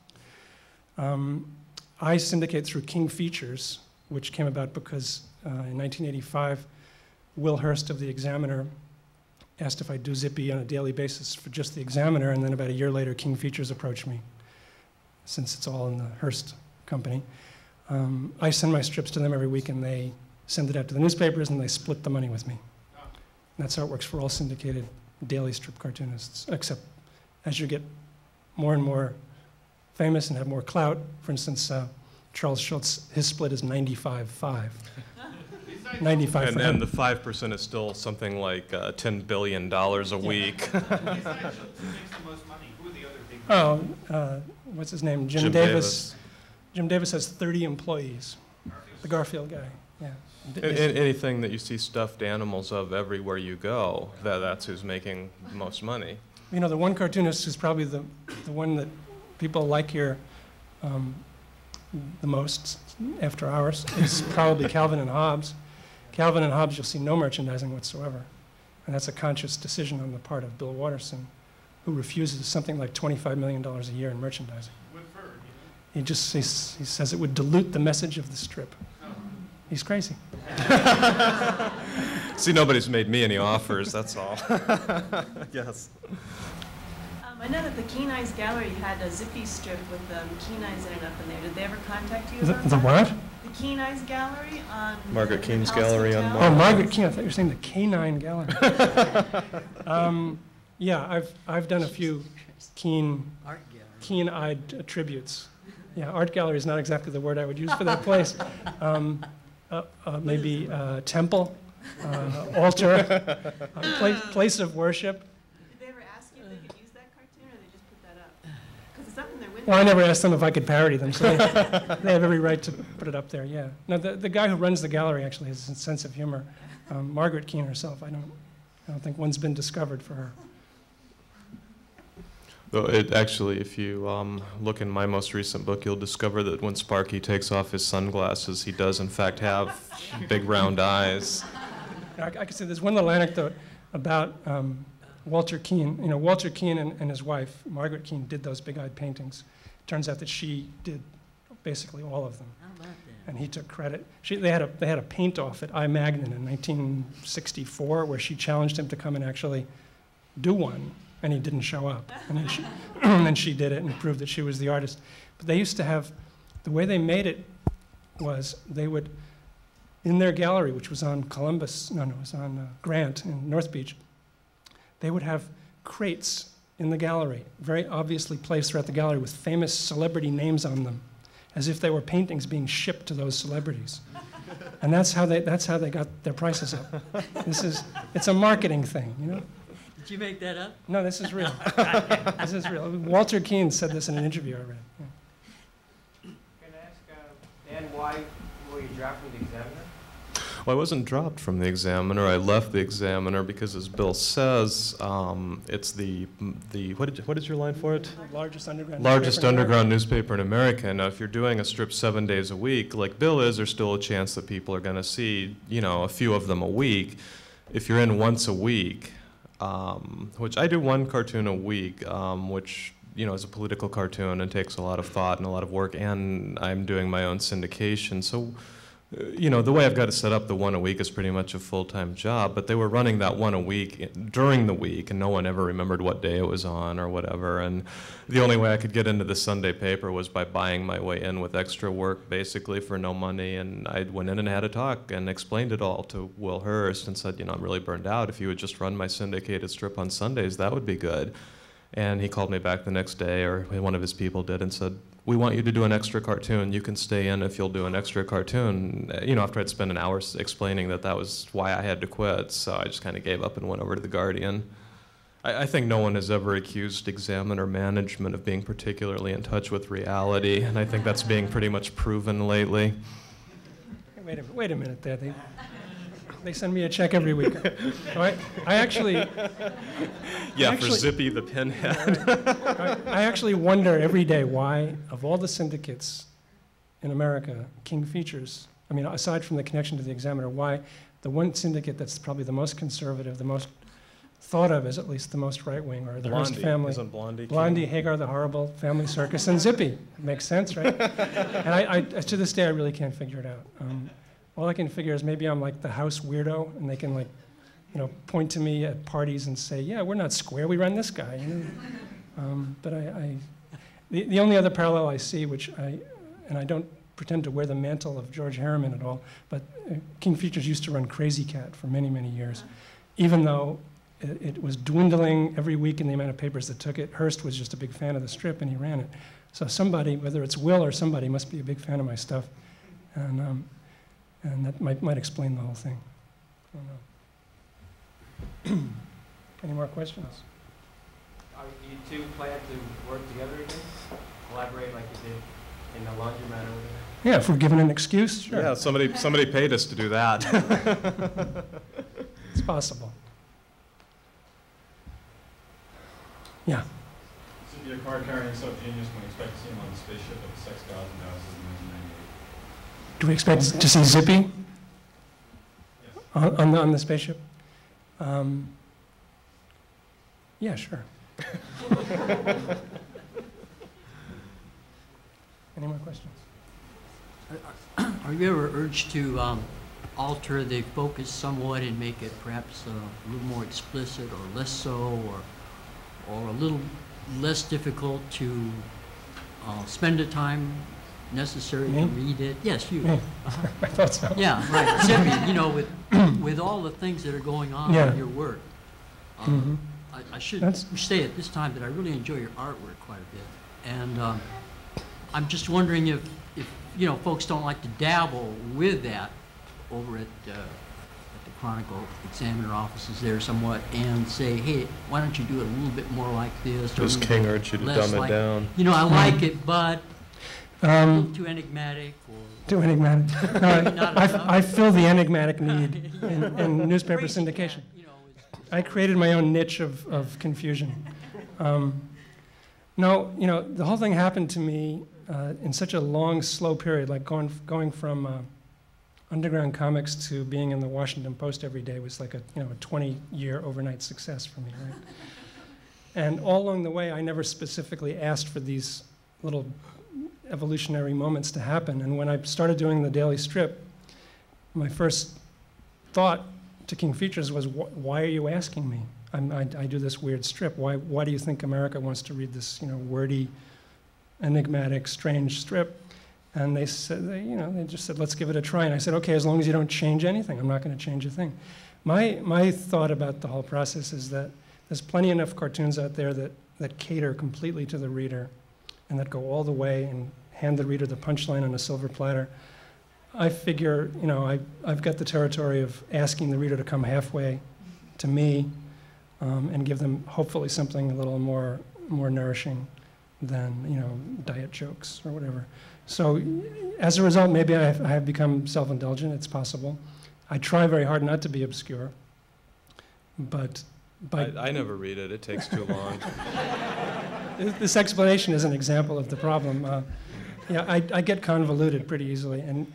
I syndicate through King Features, which came about because in 1985, Will Hurst of the Examiner asked if I'd do Zippy on a daily basis for just the Examiner, and then about a year later, King Features approached me, since it's all in the Hearst company. I send my strips to them every week, and they send it out to the newspapers, and they split the money with me. And that's how it works for all syndicated daily strip cartoonists, except as you get more and more famous and have more clout, for instance, Charles Schultz, his split is 95-5. 95. And the 5% is still something like $10 billion a week. Who makes the most money? Who are the other big Oh, what's his name? Jim Davis. Jim Davis has 30 employees. The Garfield guy, yeah. Anything that you see stuffed animals of everywhere you go, that's who's making the most money. You know, the one cartoonist who's probably the one that people like here the most after hours is probably Calvin and Hobbes. Calvin and Hobbes, you'll see no merchandising whatsoever. And that's a conscious decision on the part of Bill Watterson, who refuses something like $25 million a year in merchandising. He says it would dilute the message of the strip. He's crazy. See, nobody's made me any offers, that's all. Yes. I know that the Keen Eyes Gallery had a Zippy strip with Keen Eyes in it up in there. Did they ever contact you about The that? what? The Keen Eyes Gallery on Margaret Keen's House gallery on Hotel? Mars. Oh, Margaret Keen. I thought you were saying the Canine Gallery. Yeah, I've done a few Keen keen-eyed tributes. Yeah, art gallery is not exactly the word I would use for that place. Maybe temple, altar, place of worship. Did they ever ask you if they could use that cartoon, or they just put that up? Because it's up in their window. Well, I never asked them if I could parody them, so they have every right to put it up there, yeah. No, the guy who runs the gallery actually has a sense of humor. Margaret Keane herself, I don't think one's been discovered for her. Though it actually, if you look in my most recent book, you'll discover that when Sparky takes off his sunglasses, he does in fact have big round eyes. I could say there's one little anecdote about Walter Keane. You know, Walter Keane and his wife, Margaret Keane, did those big-eyed paintings. It turns out that she did basically all of them. How about that? And he took credit. They had a paint-off at I Magnin in 1964 where she challenged him to come and actually do one. And he didn't show up. And then she did it and proved that she was the artist. But they used to have, the way they made it was they would, in their gallery, which was on Columbus, it was on Grant in North Beach, they would have crates in the gallery, very obviously placed throughout the gallery with famous celebrity names on them, as if they were paintings being shipped to those celebrities. And that's how they got their prices up. It's a marketing thing, you know? Did you make that up? No, this is real. This is real. Walter Keane said this in an interview I read. Yeah. Can I ask, Dan, why were you dropped from the Examiner? Well, I wasn't dropped from the Examiner. I left the Examiner because, as Bill says, it's the what is your line for it? Largest underground newspaper in America. Now, if you're doing a strip 7 days a week, like Bill is, there's still a chance that people are going to see, a few of them a week. If you're in once a week, which I do one cartoon a week, which is a political cartoon and takes a lot of thought and a lot of work, and I'm doing my own syndication. So, the way I've got it set up, the one a week is pretty much a full-time job, but they were running that one a week during the week, and no one ever remembered what day it was on or whatever, and the only way I could get into the Sunday paper was by buying my way in with extra work, basically, for no money, and I went in and had a talk and explained it all to Will Hurst and said, I'm really burned out. If you would just run my syndicated strip on Sundays, that would be good. And he called me back the next day, or one of his people did, and said, we want you to do an extra cartoon. You can stay in if you'll do an extra cartoon. After I'd spent an hour explaining that was why I had to quit, so I just kind of gave up and went over to The Guardian. I think no one has ever accused Examiner management of being particularly in touch with reality, and I think that's being pretty much proven lately. Wait a minute there. They send me a check every week. I actually... for Zippy the Pinhead. I actually wonder every day why, of all the syndicates in America, King Features, aside from the connection to the Examiner, why the one syndicate that's probably the most conservative, the most thought of as at least the most right-wing, or the Hearst family. Isn't Blondie? Blondie, Hagar the Horrible, Family Circus, and Zippy. It makes sense, right? And I to this day, I really can't figure it out. All I can figure is maybe I'm like the house weirdo, and they can point to me at parties and say, yeah, we're not square, we run this guy. But the only other parallel I see, and I don't pretend to wear the mantle of George Harriman at all, but King Features used to run Crazy Cat for many, many years. Even though it was dwindling every week in the amount of papers that took it, Hearst was just a big fan of the strip, and he ran it. So somebody, whether it's Will or somebody, must be a big fan of my stuff. And that might explain the whole thing. I don't know. Any more questions? Are you two plan to work together again? Collaborate like you did in the laundromat over there? Yeah, if we're given an excuse, sure. Yeah, somebody paid us to do that. It's possible. Yeah. So your car-carrying sub-genius, can we expect to see him on the spaceship at the Sex Gods and Houses in 1998? Do we expect to see Zippy Yes. on the spaceship? Yeah, sure. Any more questions? Are you ever urged to alter the focus somewhat and make it perhaps a little more explicit or less so, or a little less difficult to spend the time necessary to read it? Yes, you. I thought so. Yeah, right. Zippy, with all the things that are going on in your work, I should say at this time that I really enjoy your artwork quite a bit. And I'm just wondering if you know, folks don't like to dabble with that over at the Chronicle Examiner offices there somewhat, and say, hey, why don't you do it a little bit more like this? Does King urge you to dumb it down? You know, I like it, but a little too enigmatic or... Too enigmatic. No, I fill the enigmatic need in newspaper syndication. You know, I created my own niche of confusion. No, you know, the whole thing happened to me in such a long, slow period, like going from underground comics to being in the Washington Post every day was like a 20-year overnight success for me, right? And all along the way, I never specifically asked for these little evolutionary moments to happen. And when I started doing the daily strip, my first thought to King Features was, why are you asking me? I do this weird strip. Why do you think America wants to read this, wordy, enigmatic, strange strip? And they said, they just said, let's give it a try. And I said, okay, as long as you don't change anything, I'm not going to change a thing. My thought about the whole process is that there's plenty enough cartoons out there that cater completely to the reader and that go all the way and hand the reader the punchline on a silver platter. I figure, I've got the territory of asking the reader to come halfway to me and give them hopefully something a little more nourishing than, diet jokes or whatever. So as a result, maybe I have become self-indulgent. It's possible. I try very hard not to be obscure, but I never read it. It takes too long. This explanation is an example of the problem. I get convoluted pretty easily, and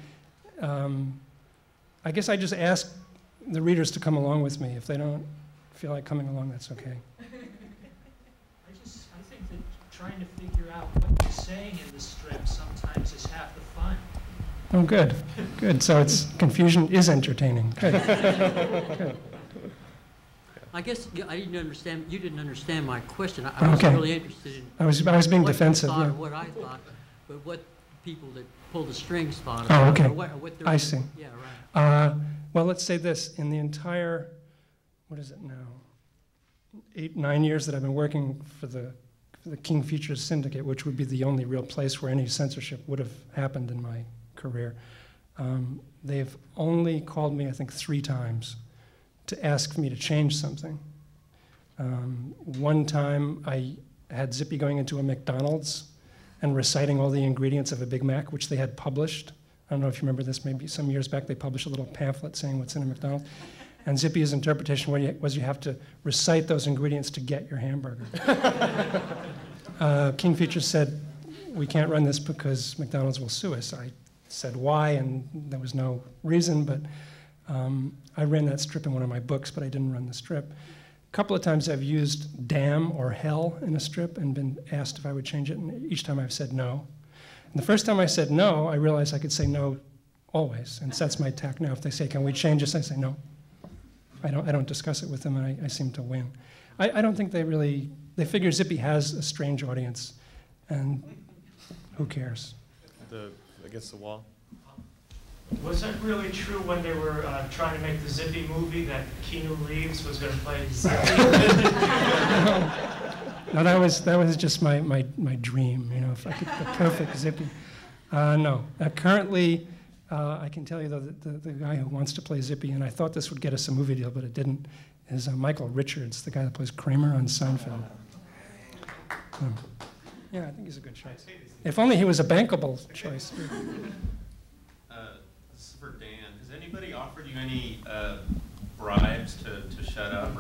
I guess I just ask the readers to come along with me. If they don't feel like coming along, that's okay. I think that trying to figure out what you're saying in the strip sometimes is half the fun. Oh, good, good. So confusion is entertaining. Good. Good. I guess I didn't understand. You didn't understand my question. I was really interested in. I was being what defensive. You thought Yeah. or what I thought, but what people that pull the strings thought. Oh, about, okay. or what I see. Yeah, right. Well, let's say this: in the entire, what is it now, 8-9 years that I've been working for the King Features Syndicate, which would be the only real place where any censorship would have happened in my career, they've only called me, I think, 3 times to ask me to change something. One time I had Zippy going into a McDonald's and reciting all the ingredients of a Big Mac, which they had published. I don't know if you remember this, maybe some years back they published a little pamphlet saying what's in a McDonald's. And Zippy's interpretation was you have to recite those ingredients to get your hamburger. King Features said, we can't run this because McDonald's will sue us. I said why, and there was no reason, but I ran that strip in one of my books, but I didn't run the strip. A couple of times I've used damn or hell in a strip and been asked if I would change it, and each time I've said no. And the first time I said no, I realized I could say no always, and so that's my tack now. If they say, can we change this, I say no. I don't discuss it with them, and I seem to win. I don't think they figure Zippy has a strange audience, and who cares? Against the wall? Was that really true when they were trying to make the Zippy movie that Keanu Reeves was going to play Zippy? No, that was just my dream, if I could, the perfect Zippy. No, currently, I can tell you though that the guy who wants to play Zippy, and I thought this would get us a movie deal, but it didn't, is Michael Richards, the guy that plays Kramer on Seinfeld. Yeah, I think he's a good choice. If only he was a bankable choice. This is for Dan. Has anybody offered you any bribes to shut up?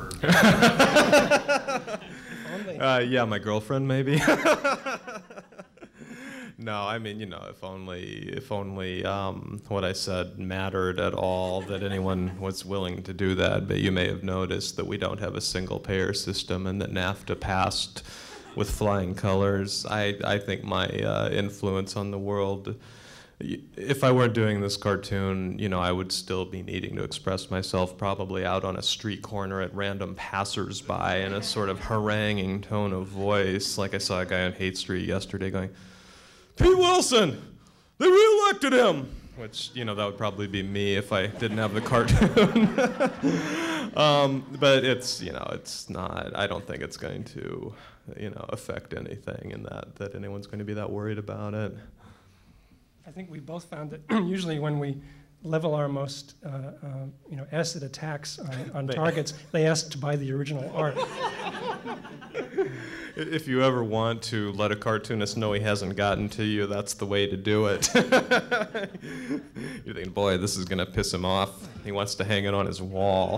Or Yeah, my girlfriend maybe. No, I mean, if only what I said mattered at all, that anyone was willing to do that. But you may have noticed that we don't have a single-payer system and that NAFTA passed with flying colors. I think my influence on the world, if I weren't doing this cartoon, I would still be needing to express myself probably out on a street corner at random passers-by in a sort of haranguing tone of voice. Like I saw a guy on Haight Street yesterday going, Pete Wilson, they reelected him. which, you know, that would probably be me if I didn't have the cartoon. But it's, you know, it's not, I don't think it's going to, you know, affect anything in that anyone's going to be that worried about it. I think we both found that usually when we level our most, you know, acid attacks on targets, they ask to buy the original art. If you ever want to let a cartoonist know he hasn't gotten to you, that's the way to do it. You're thinking, boy, this is going to piss him off. He wants to hang it on his wall.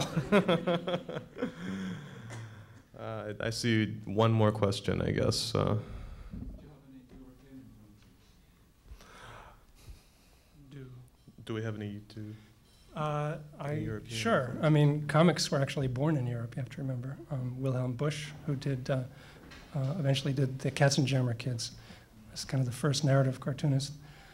I see one more question, I guess. Do we have any European? Sure. I mean, comics were actually born in Europe, you have to remember. Wilhelm Busch, who did eventually did the Katzenjammer Kids. That's kind of the first narrative cartoonist.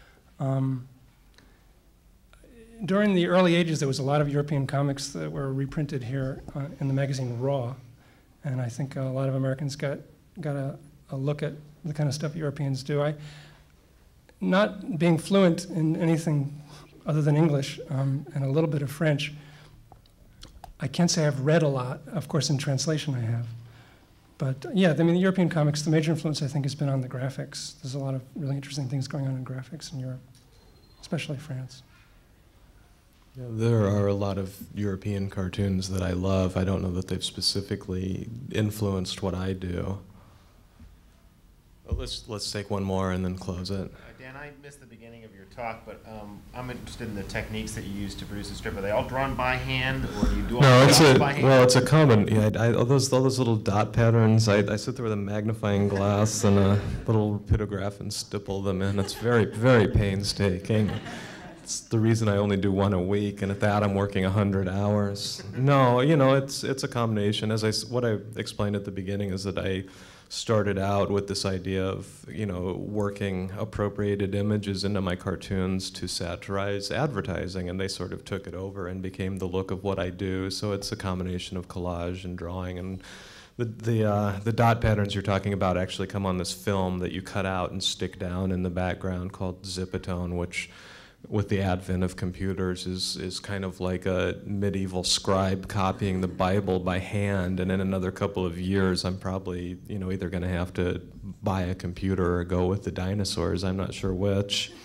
During the early ages, there was a lot of European comics that were reprinted here in the magazine Raw, and I think a lot of Americans got a look at the kind of stuff Europeans do. Not being fluent in anything other than English and a little bit of French, I can't say I've read a lot. Of course, in translation I have. But yeah, I mean, the European comics, the major influence, I think, has been on the graphics. There's a lot of really interesting things going on in graphics in Europe, especially France. Yeah, there are a lot of European cartoons that I love. I don't know that they've specifically influenced what I do. But let's take one more and then close it. Dan, I missed the beginning of your talk, but I'm interested in the techniques that you use to produce a strip. Are they all drawn by hand, or do you do all by hand? Well, it's a common. Yeah, all those little dot patterns. I sit there with a magnifying glass and a little pictograph and stipple them in. It's very, very painstaking. It's the reason I only do one a week, and at that I'm working 100 hours. No, you know, it's a combination. What I explained at the beginning is that I started out with this idea of, you know, working appropriated images into my cartoons to satirize advertising, and they sort of took it over and became the look of what I do. So it's a combination of collage and drawing, and the dot patterns you're talking about actually come on this film that you cut out and stick down in the background called Zipatone, which, with the advent of computers, is kind of like a medieval scribe copying the Bible by hand, and in another couple of years I'm probably, you know, either going to have to buy a computer or go with the dinosaurs. I'm not sure which.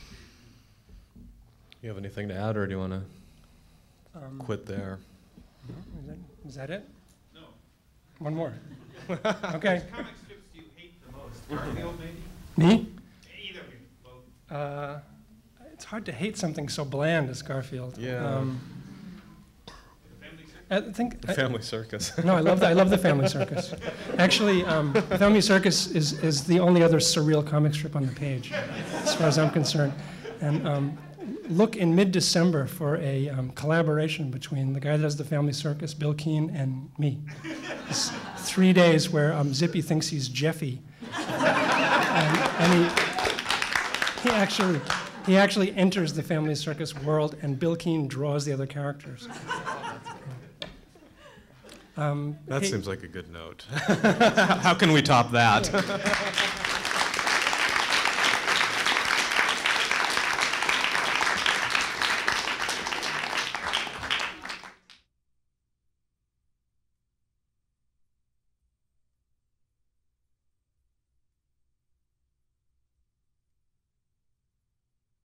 You have anything to add, or do you want to quit there? Is that it? No. One more. Okay. Which comic strips do you hate the most? Garfield, maybe? Me? Either of you. Both. It's hard to hate something so bland as Garfield. Yeah. I think The Family Circus. No, I love the Family Circus. Actually, the Family Circus is the only other surreal comic strip on the page, as far as I'm concerned. And look in mid-December for a collaboration between the guy that does the Family Circus, Bill Keane, and me. It's 3 days where Zippy thinks he's Jeffy, and he actually enters the Family Circus world, and Bill Keane draws the other characters. That seems like a good note. How can we top that?